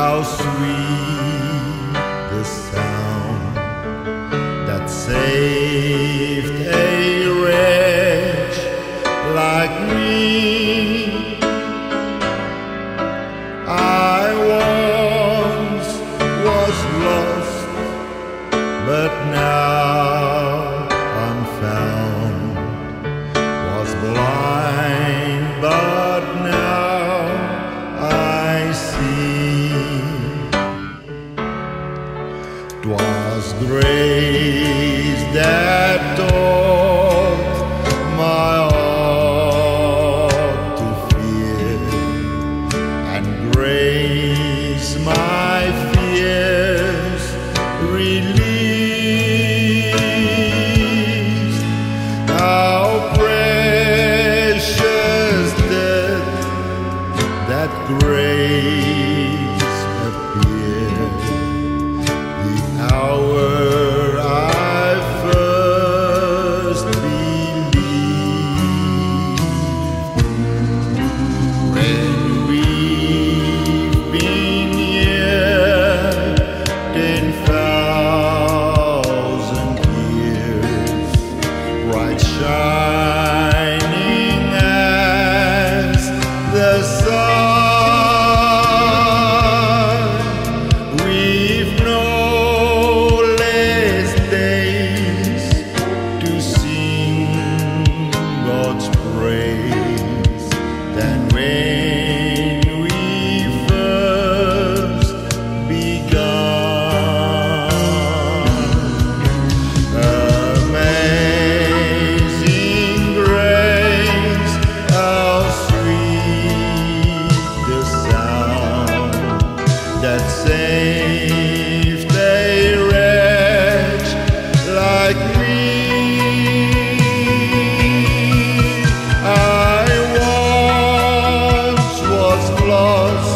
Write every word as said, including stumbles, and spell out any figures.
how sweet the sound that saved a wretch like me. I once was lost, but now I'm found. Was blind, but now I see. 'Twas grace that taught my heart to fear, and grace my fears released. How precious did that grace appear, the hour I first believed. When we've been here ten thousand years, bright shining as the sun, we've no less days to sing God's praise than when we first begun. Amazing grace, how sweet the sound that saved a wretch like me. I once was lost,